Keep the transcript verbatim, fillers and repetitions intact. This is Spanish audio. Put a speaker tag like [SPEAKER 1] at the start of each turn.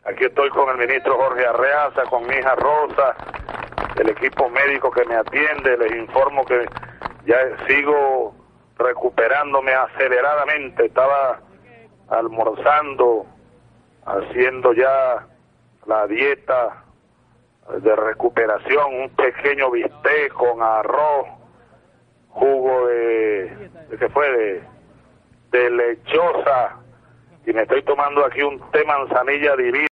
[SPEAKER 1] Aquí estoy con el ministro Jorge Arreaza, con mi hija Rosa, el equipo médico que me atiende. Les informo que ya sigo recuperándome aceleradamente. Estaba almorzando, haciendo ya la dieta de recuperación, un pequeño bistec con arroz, jugo de, ¿de qué fue? De, de lechosa, y me estoy tomando aquí un té manzanilla divino.